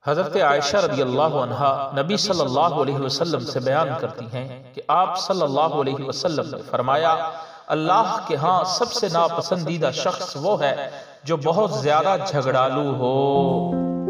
हज़रत आयशा रदियल्लाहु अन्हा नबी सल्लल्लाहु अलैहि वसल्लम से बयान करती हैं कि आप सल्लल्लाहु अलैहि वसल्लम ने फरमाया, अल्लाह के यहाँ सबसे नापसंदीदा शख्स वो है जो बहुत ज्यादा झगड़ालू हो।